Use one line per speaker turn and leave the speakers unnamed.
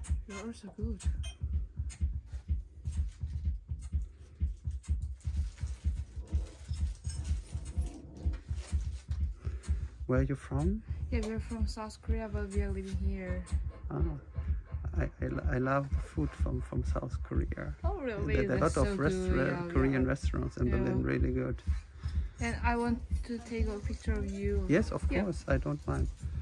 You're also good.
Where are you from?
Yeah, we're from South Korea, but we are living here.
Ah, I love the food from South Korea.
Oh, really?
There are a lot
That's so
of
good. Yeah,
Korean restaurants in
Yeah.
Berlin, really good.
And I want to take a picture of you.
Yes, of
Yeah.
course, I don't mind.